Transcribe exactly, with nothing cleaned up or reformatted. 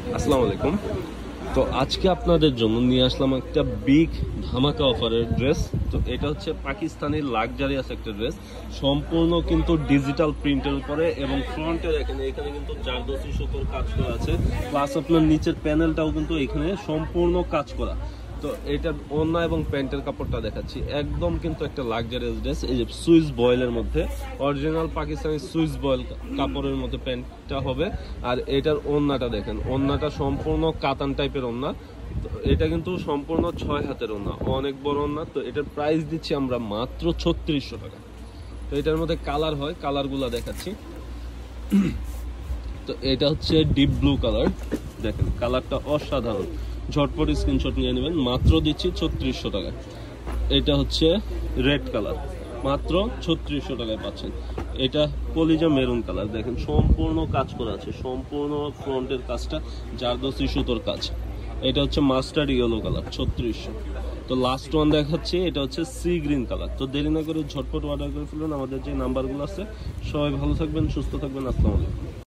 আসসালামু আলাইকুম। তো আজকে আপনাদের জন্য নিয়ে আসলাম একটা বিগ ধামাকা অফারের ড্রেস। তো এটা হচ্ছে পাকিস্তানি লাক্সারিয়াস একটা ড্রেস, সম্পূর্ণ কিন্তু ডিজিটাল প্রিন্টের উপরে এবং ফ্রন্টের এখানে এখানে কিন্তু জারদোসি সুতোর কাজ করা আছে, প্লাস আপনার নিচের প্যানেলটাও কিন্তু এখানে সম্পূর্ণ কাজ করা। তো এটার ওড়না এবং প্যান্টের কাপড়টা দেখাচ্ছি, একদম কিন্তু একটা লাক্সারিয়াস ড্রেস। এই যে সুইস বয়েলের মধ্যে অরিজিনাল পাকিস্তানি সুইস বয়েল কাপড়ের মধ্যে প্যান্টটা হবে। আর এটার ওড়নাটা দেখেন, ওড়নাটা সম্পূর্ণ কাতান টাইপের ওড়না। তো এটা কিন্তু সম্পূর্ণ ছয় হাতের ওড়না, অনেক বড় ওড়না। তো এটার প্রাইস দিচ্ছি আমরা মাত্র ছত্রিশশো টাকা। তো এটার মধ্যে কালার হয়, কালারগুলা দেখাচ্ছি। তো এটা হচ্ছে ডিপ ব্লু কালার, দেখেন কালারটা অসাধারণ, ঝটপট স্ক্রিনশট নিয়ে নেবেন, মাত্র দিচ্ছি ছত্রিশশো টাকা। এটা হচ্ছে রেড কালার, মাত্র ছত্রিশশো টাকায় পাচ্ছেন। এটা কলিজা মেরুন কালার, দেখেন সম্পূর্ণ কাজ করা আছে, সম্পূর্ণ ফ্রন্টের কাজটা জারদোসি সুতোর কাজ। এটা হচ্ছে মাস্টার্ড ইয়েলো কালার, ছত্রিশশো। তো লাস্ট ওয়ান দেখাচ্ছি, এটা হচ্ছে সি গ্রিন কালার। তো দেরি না করে ঝটপট অর্ডার করে ফেলুন, আমাদের যে নাম্বারগুলো আছে। সবাই ভালো থাকবেন, সুস্থ থাকবেন, আসসালামু আলাইকুম।